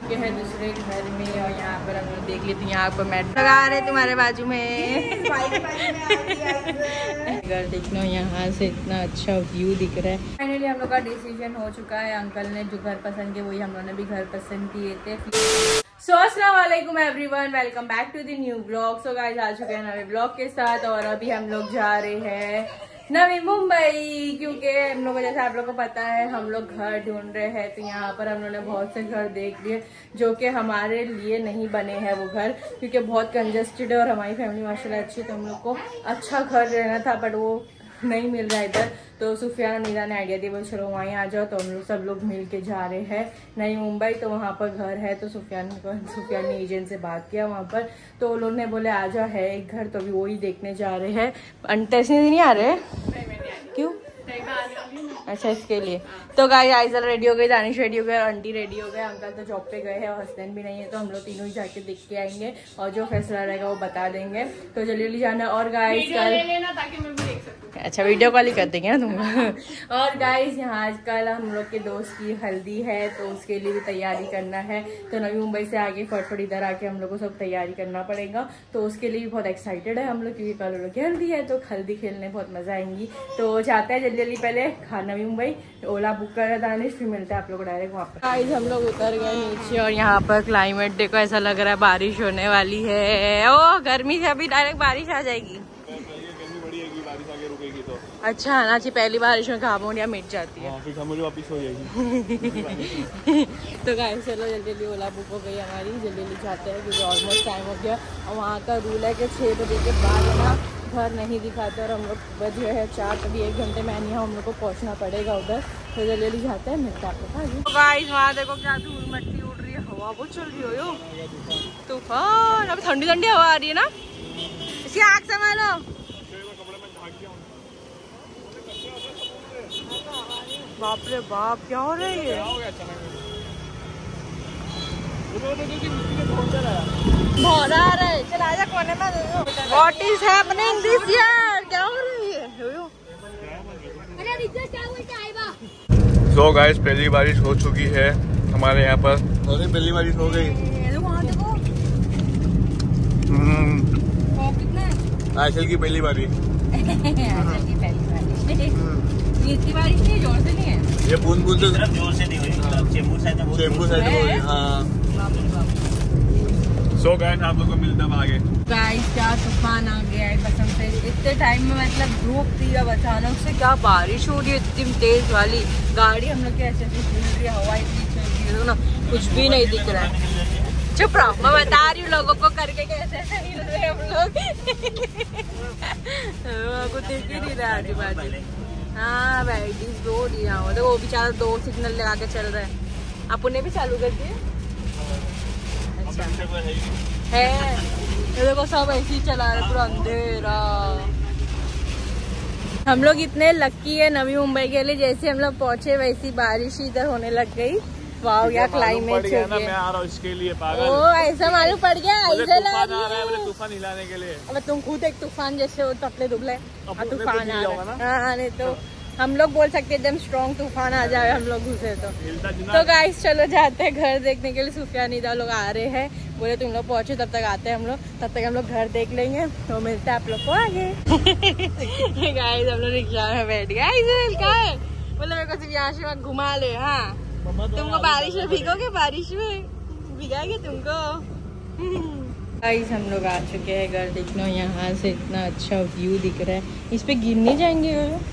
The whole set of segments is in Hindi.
के है दूसरे घर में और यहाँ पर हम लोग देख लेते हैं यहाँ पर मेट्रो लगा रहे तुम्हारे बाजू में। घर देखना यहाँ से इतना अच्छा व्यू दिख रहा है। फाइनली हम लोग का डिसीजन हो चुका है। अंकल ने जो घर पसंद किए वही हम लोगों ने भी घर पसंद किए थे। सो अस्सलाम वालेकुम everyone, welcome back to the new blog. So guys आ चुके हैं नए ब्लॉग के साथ और अभी हम लोग जा रहे हैं नवी मुंबई, क्योंकि हम लोग को जैसे आप लोग को पता है हम लोग घर ढूंढ रहे हैं। तो यहाँ पर हम लोगों ने बहुत से घर देख लिए जो कि हमारे लिए नहीं बने हैं वो घर, क्योंकि बहुत कंजेस्टेड है और हमारी फैमिली माशाल्लाह अच्छी है। तो हम लोग को अच्छा घर रहना था बट वो नहीं मिल रहा है इधर। तो सुफियान और नीरा ने आइडिया दी, बोल चलो वहीं आ जाओ। तो हम लोग सब लोग मिल के जा रहे हैं नई मुंबई। तो वहाँ पर घर है तो सुफियान ने एजेंट से बात किया वहाँ पर, तो वो लोग ने बोले आ जाओ है एक घर। तो अभी वही देखने जा रहे हैं। अंटेसनी नहीं आ रहे? क्यों? अच्छा इसके लिए। तो गाइस आइजल रेडी हो गई, दानिश रेडी हो गए, आंटी रेडी हो गए, अंकल तो जॉब पे गए हैं और हस्बैंड भी नहीं है। तो हम लोग तीनों ही जाके देख के आएंगे और जो फैसला रहेगा वो बता देंगे। तो जल्दी जल्दी जाना। और गाइस कल ताकि मैं भी देख सकूं। अच्छा वीडियो कॉल ही कर देंगे ना तुम। और गाइस यहाँ आजकल हम लोग के दोस्त की हल्दी है तो उसके लिए भी तैयारी करना है। तो नवी मुंबई से आगे फटफट इधर आके हम लोग को सब तैयारी करना पड़ेगा। तो उसके लिए भी बहुत एक्साइटेड है हम लोग, क्योंकि कल लोग की हल्दी है तो हल्दी खेलने बहुत मजा आएंगी। तो जाते हैं जल्दी जल्दी, पहले नवी मुंबई ओला बुक कर दानिश, फिर मिलते हैं आप लोग डायरेक्ट वहाँ पर। गाइस हम लोग उतर गए नीचे और यहाँ पर क्लाइमेट देखो, ऐसा लग रहा है बारिश होने वाली है। ओ गर्मी से अभी डायरेक्ट बारिश आ जाएगी। अच्छा ना चाहिए, पहली बारिश में घामोनिया मिट जाती है फिर वापस हो जाएगी। तो गाइस चलो जल्दी जल्दी ओला बुक हो गई हमारी, जल्दी जल्दी जाते हैं क्योंकि ऑलमोस्ट टाइम हो गया। और वहाँ का रूल है कि 6 बजे के बाद ना घर नहीं दिखाते और हम लोग बजे है 4, तभी 1 घंटे में नहीं हम लोग को पहुँचना पड़ेगा उधर। तो जल्दी जल्दी जाते हैं, मिलते हैं आप लोग। तो गाइस वहाँ देखो क्या धूल मट्टी उड़ रही है, हवा बहुत चल रही हो तूफान। अब ठंडी ठंडी हवा आ रही है ना, इसकी आग संभालो। बाप रे बाप क्या हो रहा है ये? बहुत आ रहा है, चल आजा कोने में। What is happening this year? क्या हो रहा है? So guys पहली बारिश हो चुकी है हमारे यहाँ पर। अरे पहली बारिश हो गई। आजकल की पहली बारिश। इतनी बारिश नहीं, जोर से नहीं है ये, बूंद बूंद से जोर से नहीं हुई, चेंबूर साइड में हुई। हाँ सो गाइस आप लोगों को मिलता है आगे। गाइस क्या तूफान आ गया है कसम से, इतने टाइम में मतलब धूप थी, अब अचानक से क्या बारिश हो रही है इतनी तेज वाली। गाड़ी हम लोग की ऐसे चल रही है, हवा इतनी चल रही है ना, कुछ भी नहीं दिख रहा है। चुप रहो, मैं बता रही हूँ लोगों को करके कैसे हिल रहे हम लोग। कुछ दिख ही नहीं रहा आजू बाजू। हाँ भाई रोड यहाँ देखो, वो बेचारा 2 सिग्नल लगा के चल रहा है। आप उन्हें भी चालू कर दिए? अच्छा है, देखो सब ऐसे ही चला रहे, पूरा अंधेरा। हम लोग इतने लकी है नवी मुंबई के लिए, जैसे हम लोग पहुँचे वैसी बारिश इधर होने लग गई। वाह क्या क्लाइमेट हो गया। मैं आ रहा हूँ इसके लिए पागल। ओ ऐसा मालूम पड़ गया, ऐसा तूफान हिलाने के लिए। अब तुम खुद एक तूफान जैसे हो, तपले दुबले तूफान आ रहा है। हाँ नहीं तो हम लोग बोल सकते एकदम स्ट्रॉन्ग तूफान आ जाए हम लोग घुसे तो गाइस चलो जाते हैं घर देखने के लिए। सुफिया नीदा लोग आ रहे हैं, बोले तुम लोग पहुंचे तब तक आते हैं हम लोग, तब तक हम लोग घर देख लेंगे। तो मिलते हैं आप लोग को आगे। गाइस हम लोग रिक्शा में बैठ गए, क्या है बोले मेरे को सिर्फ यहाँ से वहाँ घुमा ले। हाँ तुमको बारिश में भीगोगे, बारिश में भिगाएंगे तुमको। गाइस हम लोग आ चुके हैं घर देखना, यहाँ से इतना अच्छा व्यू दिख रहा है। इस पे गिर नहीं जाएंगे?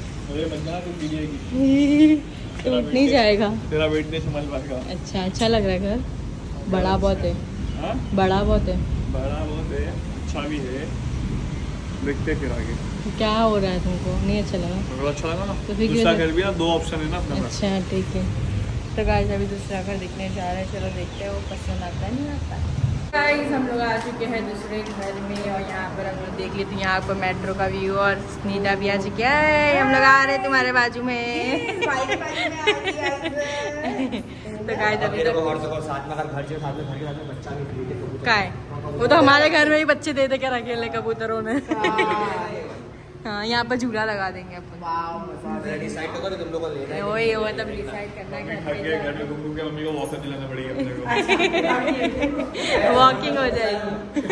टूट नहीं जाएगा, तेरा वेट नहीं संभाल पाएगा। अच्छा लग रहा है घर, बड़ा बहुत है। बड़ा बहुत है, अच्छा भी है। देखते फिर आगे क्या हो रहा है। तुमको नहीं अच्छा लगा? अच्छा लगा ना, तो फिर दूसरा घर भी ना 2 ऑप्शन है ना अपने पास। अच्छा ठीक है। तो गाइस अभी दूसरा घर देखने जा रहे हैं, चलो देखते हैं वो पसंद आता है नहीं आता। गाइस हम लोग आ चुके हैं दूसरे घर में और यहाँ पर हम लोग देख लेते हैं यहाँ पर मेट्रो का व्यू। और नीदा भी आ चुकी है, हम लोग आ रहे हैं तुम्हारे बाजू में। तो गाइस अभी तो क्या है, वो तो हमारे घर में ही बच्चे दे के रखे ले कबूतरों में। हाँ यहाँ पर झूला लगा देंगे अपन। डिसाइड तो करो तुम लोगों को लेना है। वही वो तब डिसाइड करना है। घर में घूम के मम्मी को वॉकर दिलाना पड़ेगा अपने को। वॉकिंग हो जाएगी।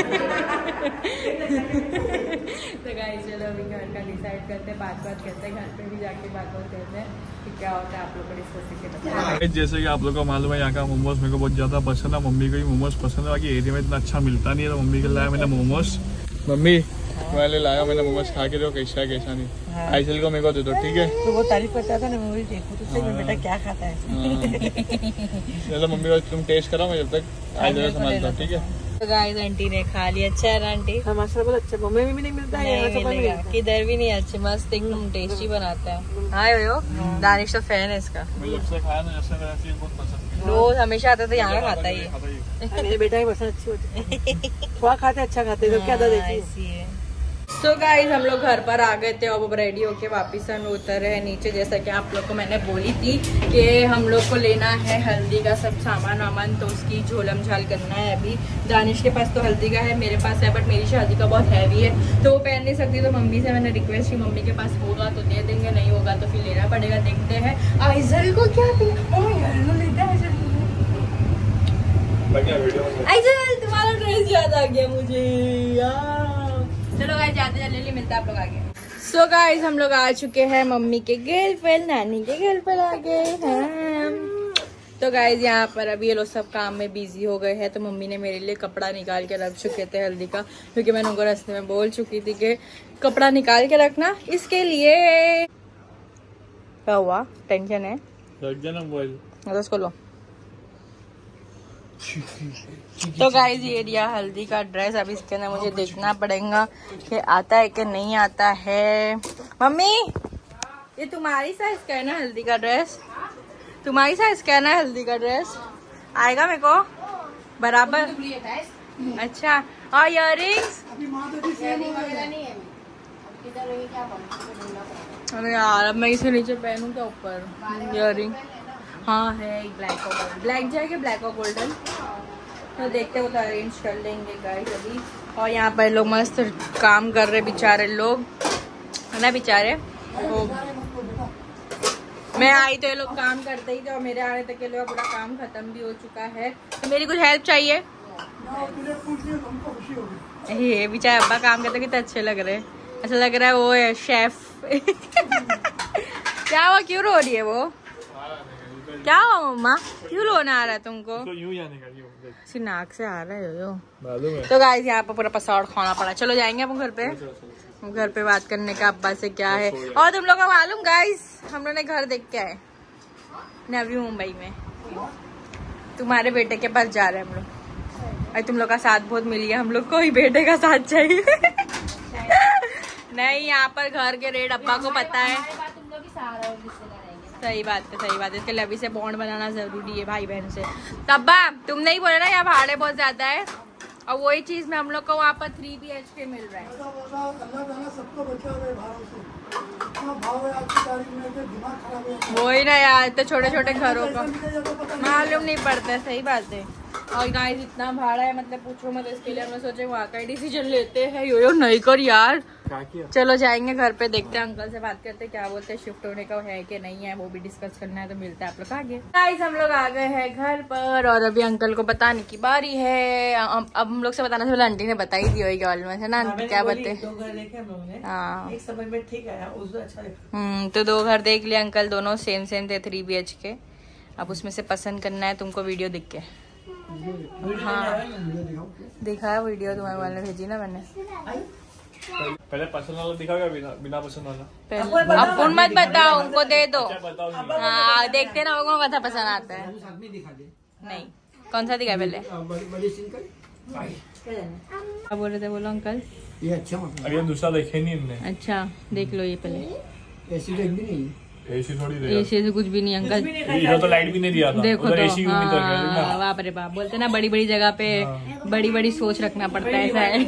तो गाइस चलो अभी घर का डिसाइड करते हैं, बात करते हैं, घर पे भी जाके बात करते हैं कि क्या होता है, आप लोग को डिस्कस करके बताएं। जैसे कि आप लोग को मालूम है यहाँ का मोमोज मेरे को बहुत ज्यादा पसंद है, मम्मी को भी मोमोज पसंद है। बाकी एरिया में इतना अच्छा मिलता नहीं है तो मम्मी के लाया मैंने मोमोज। मम्मी मैं लाया मैंने मोमोज, खा के देखो कैसा है कैसा नहीं। आइसल को मेरे को दे दो ठीक है। तो वो तारीफ करता था ना, मैं देखूं तो सही में बेटा क्या खाता है। चलो मम्मी को तुम टेस्ट करो, मैं जब तक आइसल को संभालता हूँ ठीक है। तो गाइस आंटी ने खा लिया। अच्छा है ना आंटी? हमारा बहुत अच्छा, बॉम्बे में भी नहीं मिलता है, नहीं मिलेगा, किधर भी नहीं। अच्छे मस्त एकदम टेस्टी बनाता है। हाँ यो दानिश तो फैन है इसका। मैं जब से खाया ना, जब से मेरा चीज बहुत पसंद है। रोज हमेशा आता तो यहाँ का खाता ही है। मेरे बेटा की पसंद अच्छी होती है, थोड़ा खाते अच्छा खाते तो क्या दादा देखिए। तो गाइस हम लोग घर पर आ गए थे और अब रेडी होके वापस हम उतर रहे हैं नीचे। जैसा कि आप लोग को मैंने बोली थी कि हम लोग को लेना है हल्दी का सब सामान वामान, तो उसकी झोलम झाल करना है। अभी दानिश के पास तो हल्दी का है, मेरे पास है, बट मेरी शादी का बहुत हैवी है तो वो पहन नहीं सकती। तो मम्मी से मैंने रिक्वेस्ट की, मम्मी के पास होगा तो दे देंगे, नहीं होगा तो फिर लेना पड़ेगा। देखते हैं आइजल को क्या आइजल तुम्हारा ड्रेस याद आ गया मुझे यार। चलो गाइस जाते जल्दी मिलता है आप लोग आगे। सो गाइस हम लोग आ चुके हैं मम्मी के घर पर, नानी के घर पर आ गए हैं। तो गाइस यहाँ पर अभी ये लोग सब काम में बिजी हो गए हैं। तो मम्मी ने मेरे लिए कपड़ा निकाल के रख चुके थे हल्दी का, क्योंकि मैंने उनको रास्ते में बोल चुकी थी कि कपड़ा निकाल के रखना इसके लिए। क्या हुआ, टेंशन है? उसको लो। तो गाइस ये दिया हल्दी का ड्रेस, अब इसके अंदर मुझे देखना पड़ेगा कि आता है कि नहीं आता है। मम्मी ये तुम्हारी साइज का है ना हल्दी का ड्रेस? तुम्हारी साइज का है ना हल्दी का ड्रेस? आएगा मेरे को बराबर? अच्छा और इयररिंग्स? अरे यार अब मैं इसे नीचे पहनूं क्या ऊपर इयररिंग? हाँ है ब्लैक और गोल्डन, ब्लैक जाएगा ब्लैक और गोल्डन। तो देखते हो तो अरेंज कर लेंगे गाइस अभी। और यहाँ पर लोग मस्त काम कर रहे बेचारे लोग, है ना बेचारे। मैं आई तो ये लोग काम करते ही थे और मेरे आने तक के लोग पूरा काम खत्म भी हो चुका है। तो मेरी कुछ हेल्प चाहिए? ये बेचारे अब्बा काम करते कितने अच्छे लग रहे हैं। ऐसा लग रहा है वो है शेफ। क्या हुआ, क्यों रो रही है वो? क्या हुआ मम्मा, क्यों रोना आ रहा है तुमको? यूं जाने का नाक से आ रहा है यो। मालूम है। तो गाइस यहाँ पर पूरा पसाड़ खाना पड़ा। चलो जाएंगे अपन घर पे, घर पे बात करने का अब्बा से क्या है। और तुम लोग को मालूम गाइस हम लोग ने घर देख के आए नवी मुंबई में, तुम्हारे बेटे के पास जा रहे हैं हम लोग। अरे तुम लोग का साथ बहुत मिल गया, हम लोग को ही बेटे का साथ चाहिए। नहीं यहाँ पर घर के रेट अब्बा को पता है। सही बात है, सही बात है। इसके लिए अभी से बॉन्ड बनाना जरूरी है भाई बहन से। तब्बा तुम नहीं बोले ना यहाँ भाड़े बहुत ज्यादा है, और वही चीज में हम लोग को वहाँ पर 3 BHK मिल रहा है। वही ना यार, तो छोटे छोटे घरों का मालूम नहीं पड़ता है। सही बात है। और गाइस इतना भाड़ा है मतलब पूछो मत। इसके लिए हमने सोचे वहाँ का ही डिसीजन लेते हैं। यो नहीं कर यार। चलो जाएंगे घर पे, देखते हैं अंकल से बात करते हैं क्या बोलते हैं, शिफ्ट होने का है कि नहीं है वो भी डिस्कस करना है। तो मिलता है आप लोग आगे। गाइस हम लोग आ गए हैं घर पर और अभी अंकल को बताने की बारी है। अब हम लोग से बताना से पहले आंटी ने बता ही दी होगी ऑलमोस्ट, है ना आंटी? क्या बताए? 2 घर देखे हम लोगों ने, हाँ एक समझ में ठीक आया, उसमें अच्छा लगा। तो 2 घर देख लिया अंकल, दोनों सेम सेम थे 3 BHK। अब उसमें से पसंद करना है तुमको वीडियो दिख के। हाँ दिखा वीडियो तुम्हारे वाले भेजी ना मैंने। पहले पसंद वाला दिखाओगे बिना पसंद वाला? अब फोन मत बताओ, उनको दे दो। बताओ। हाँ देखते ना उनको कौन सा पसंद आता है। नहीं कौन सा दिखाए पहले? क्या बोल रहे थे बोलो अंकल? ये अच्छा मतलब। अभी दूसरा देखे नहीं इनने। अच्छा देख लो ये पहले। ऐसी भी नहीं, एसी थोड़ी दे, एसी से कुछ भी नहीं अंकल। इधर तो लाइट भी नहीं दिया था। देखो उधर तो एसी यूं हाँ, बाप रे बाप। बोलते ना बड़ी बड़ी जगह पे बड़ी बड़ी सोच रखना पड़ता है, ऐसा है।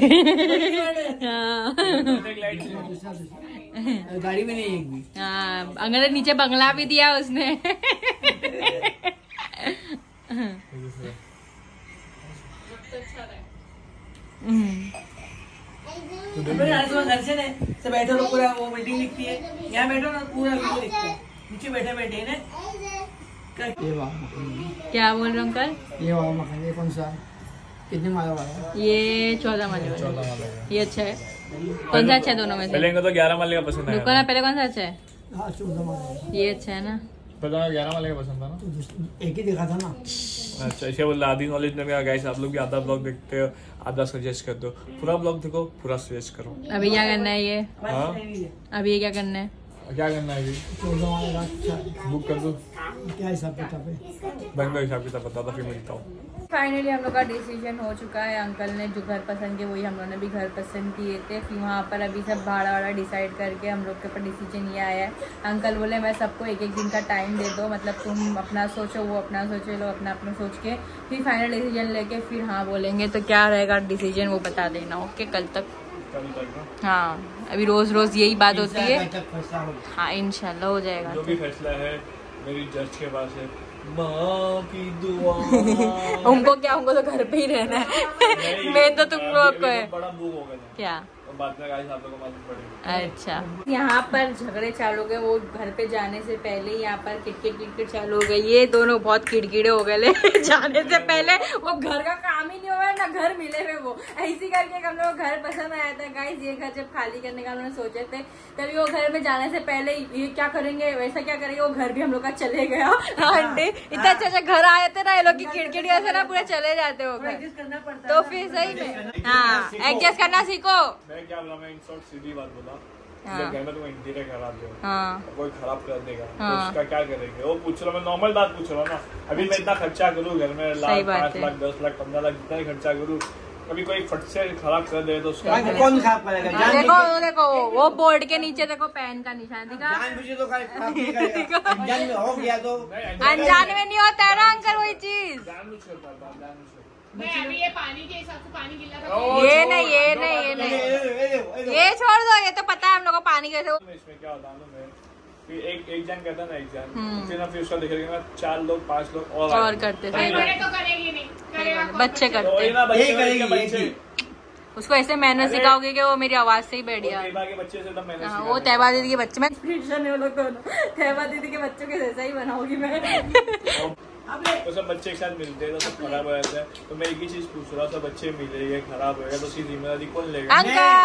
गाड़ी में नहीं एक भी। हाँ अगर नीचे बंगला भी दिया उसने। घर से नहीं सब बैठो लोग पूरा वो मीटिंग लिखती है, यहाँ बैठो ना पूरा वीडियो लिखते हैं, नीचे बैठे बैठे है ये वाला मकान, क्या बोल रहे हो अंकल? ये वाला मकान, ये कौन सा है? कितने माला वाला है? ये 14 माले वाला है। ये अच्छा है। कौन सा अच्छा है दोनों में से? पहले इनको तो 11 माले का पसंद आया। रुको ना, पहले कौन सा अच्छा है? हाँ 14 माला। ये अच्छा है ना? पहले 11 माले का पसंद था ना? तो एक ही देखा था ना। अच्छा ऐसे बोल रहा आदि नॉलेज ने कहा गाइस आप लोग भी आधा ब्लॉग देखते हो, आधा सजेस्ट कर दो, पूरा ब्लॉग देखो, पूरा सजेस्ट करो। अभी क्या करना है ये? हाँ अभी ये क्या करना है? क्या करना है अभी? 14 माला बुक कर दो। क्या हिसाब किताब है? बैंक का हिसाब किताब बता दो, फिर मिलता हूँ। फाइनली हम लोग का डिसीजन हो चुका है। अंकल ने जो घर पसंद किए वही हम लोग ने भी घर पसंद किए थे। फिर वहाँ पर अभी सब भाड़ा वाड़ा डिसाइड करके हम लोग के ऊपर डिसीजन ये आया है। अंकल बोले मैं सबको एक एक दिन का टाइम दे दो, मतलब तुम अपना सोचो, वो अपना सोचो, लोग अपना अपना सोच के फिर फाइनल डिसीजन लेके फिर हाँ बोलेंगे। तो क्या रहेगा डिसीजन वो बता देना, ओके? कल तक। हाँ अभी रोज रोज यही बात होती है। हाँ इंशाल्लाह हो जाएगा। जो भी फैसला है मेरी जज के पास है, माँ की दुआ। उनको क्या, उनको तो घर पे ही रहना है। मैं तो तुम लोग को है। बड़ा बुक हो गया क्या बाद में गाइस आप लोगों को मालूम पड़ेगा। अच्छा यहाँ पर झगड़े चालू हो गए, वो घर पे जाने से पहले ही यहाँ पर किटकिट चालू हो गई। ये दोनों बहुत किटकिड़े हो गए जाने से पहले। वो घर का काम ही नहीं हुआ ना घर मिले हुए, वो ऐसी करके हम लोग घर पसंद आया था गाइस। ये घर जब खाली करने का उन्होंने सोचे थे तभी वो घर में जाने से पहले ये क्या करेंगे वैसा क्या करेंगे, वो घर भी हम लोग का चले गया। आंटी इतना अच्छा घर आए थे ना, ये लोग की किटकिट ऐसे ना पूरे चले जाते हो घर, तो फिर सही में हाँ एडजस्ट करना सीखो। मैं क्या बोला, मैं इन शॉर्ट सीधी बात बोला, घर में तुम इंटीरियर खराब दो, कोई खराब कर देगा तो उसका क्या करेंगे? वो पूछ रहा, मैं नॉर्मल बात पूछ रहा हूँ ना। अभी मैं इतना खर्चा करूँ घर में, लाख 5 लाख 10 लाख 15 लाख जितना ही खर्चा करूँ, कभी कोई फट से खराब कर दे तो उसका कौन खराब करेगा? देखो देखो वो बोर्ड के नीचे देखो पेन का निशान दिखा। जानबूझ तो खराब नहीं करेगा, अनजान में हो गया तो। अनजान में नहीं होता है ना अंकल वही चीज। जानबूझ करता था, जानबूझ करता। मैं अभी ये पानी के हिसाब से पानी गिला था। ये नहीं ये नहीं ये नहीं, ये छोड़ दो, ये तो पता है हम लोग को पानी कैसे। इसमें क्या होता है मैं फिर एक जन कहता ना, एक जन फिर ना, फिर उसका देखेंगे ना 4 लोग 5 लोग और करते बड़े तो करेंगे नहीं, करेगा कौन? बच्चे करते हैं। यही करेगी बच्चे। उसको ऐसे मैनर सिखाओगे कि वो मेरी आवाज से ही बैठ गया। तैयबा के बच्चे से एकदम मेहनत हाँ, वो तैयबा दीदी के बच्चे में इंस्पिरेशन है वो लोग दोनों। तैयबा दीदी के बच्चों के जैसा ही बनाऊंगी मैं। तो सब बच्चे एक साथ मिलते हैं तो सब खराब हो जाता है। तो मैं एक ही चीज पूछ रहा था, बच्चे मिलेंगे खराब होगा तो उसकी जिम्मेदारी कौन लेगा?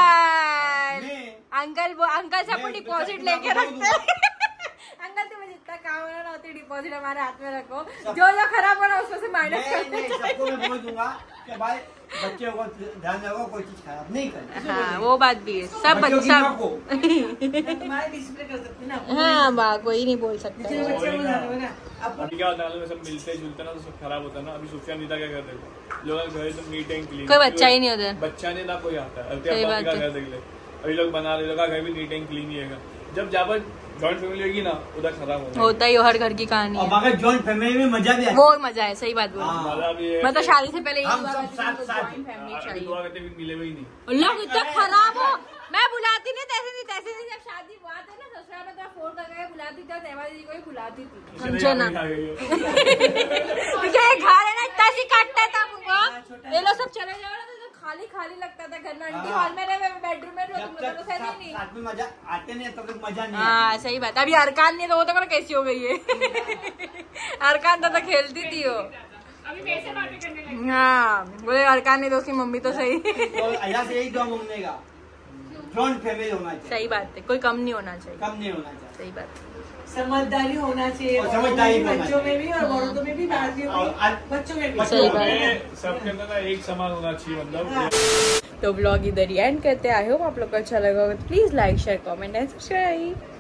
अंकल से अपन डिपॉजिट लेके रखते हैं। अंकल तुम्हें जितना काम होना ना उतनी डिपॉजिट हमारे हाथ में रखो, जो जो खराब होना उसमें से माइनस करते। सबको मैं बोल दूंगा कि भाई बच्चे को ध्यान रखो, कोई चीज खराब नहीं करे। हाँ वो बात भी है, सब बच्चा तुम्हारे डिस्प्ले कर सकते ना। हाँ बा कोई नहीं बोल सकता। अभी क्या होता है, सब मिलते जुलते ना तो सब खराब होता है ना। अभी सुफियान दीदा क्या करते हैं, लोग घर तो नीट एंड क्लीन, कोई बच्चा ही नहीं होता, बच्चा नहीं ना कोई आता है। घर देख ले, अभी लोग बना रहे, लोग घर भी नीट एंड क्लीन ही है। जब जब जॉइंट फैमिली होगी ना उधर खराब होता ही, हर घर की कहानी है। और जॉइंट फैमिली में मजा भी आता है। वो मजा है, सही बात बोली। मैं तो शादी से पहले हम सब साथ साथ दुआ करते भी मिले ही नहीं। लोग इतना खराब हो, मैं बुलाती नहीं तैसे नहीं। जब शादी बात है ना ससुराल में तो फोन करके बुलाती थी, तैयबा दीदी को ही बुलाती थी, समझो ना। घर है ना इतना सी काटता था ये लोग सब चले जाओ ना तो खाली खाली लगता था घर में। आंटी हॉल में रहे, बेडरूम में रहो, तुम लोग तो सही नहीं। साथ में मजा आते नहीं तब तक मजा नहीं। हाँ सही बात। अभी अरकान नहीं तो वो तो कैसी हो गई है। अरकान तो खेलती थी वो, अभी वैसे बातें करने लगी। हाँ बोले अरकान नहीं तो उसकी मम्मी तो सही। तो अल्लाह से यही दुआ मांगने का, जॉइंट फैमिली होना चाहिए। सही बात है, कोई कम नहीं होना चाहिए। कम नहीं होना चाहिए, सही बात। समझदारी होना चाहिए, और समझदारी बच्चों में भी और औरतों में भी, बच्चों में भी। सही बात है, सबके अंदर ना एक समान होना चाहिए मतलब। तो ब्लॉग इधर ही एंड करते हैं। आई होप आप लोग को अच्छा लगा होगा, तो please like share comment and subscribe.